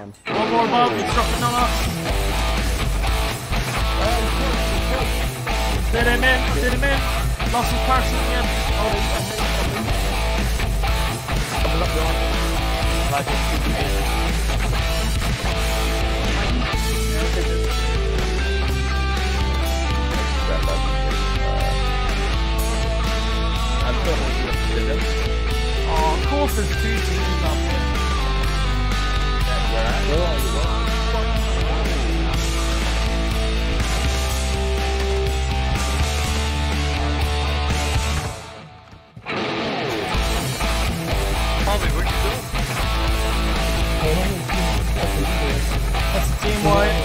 man. One more above, it's dropping on us. Did him in, did him in. Lost his parachute again. Coming up behind. Like it's oh, of course there's 2 teams up here. Where are you? Tommy, what you doing? That's team white.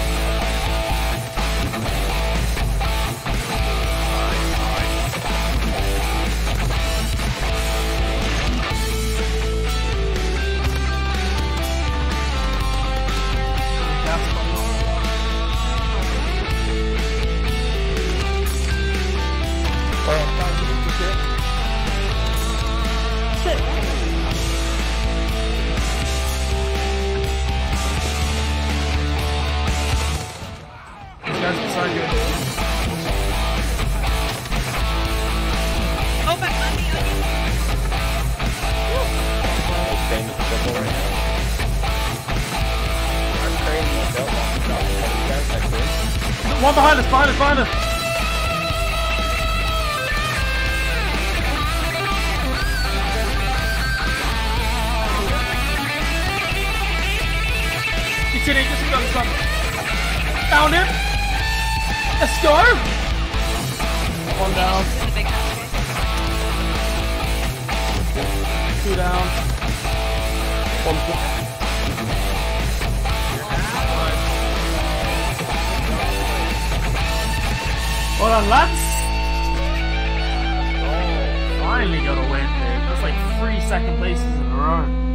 One behind us, behind us, behind us! He's hitting, just got some. Found him! Let's go! One down. 2 down. 1 down. Well done, lads! Finally got a win, dude. That's like 3 second places in a row.